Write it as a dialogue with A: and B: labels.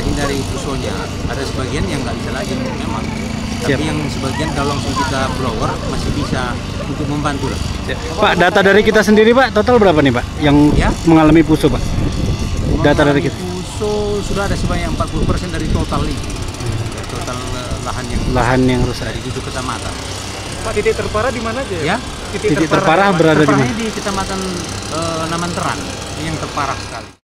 A: hindari pusonya. Ada sebagian yang nggak bisa lagi memang. Tapi yang sebagian kalau langsung kita blower masih bisa untuk membantu lah.
B: Pak, data dari kita sendiri Pak, total berapa nih Pak yang mengalami puso Pak? Data dari kita.
A: Puso sudah ada sebanyak 40% dari total ini. Total lahan yang rusak dari 7 kecamatan.
C: Pak, titik terparah di mana aja ya?
B: Titik terparah berada di mana?
A: Di kecamatan Namanteran yang terparah sekali.